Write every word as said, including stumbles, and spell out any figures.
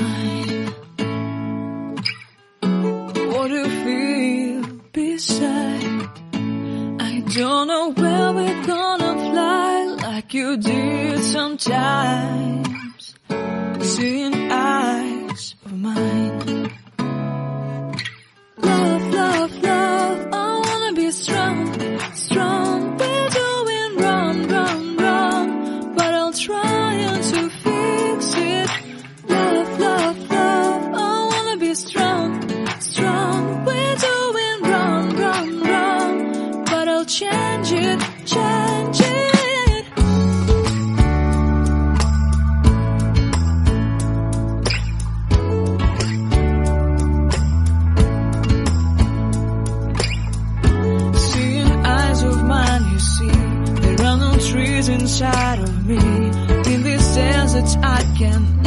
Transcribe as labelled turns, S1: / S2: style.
S1: mine. What do you feel beside? I don't know where we're gonna fly like you did sometimes. Seeing eyes of mine. Love, love, love, I wanna be strong, strong. We're doing wrong, wrong, wrong, but I'll try to fix it. Love, love, love, I wanna be strong, strong. We're doing wrong, wrong, wrong, but I'll change it, change it. Trees inside of me, in this desert I can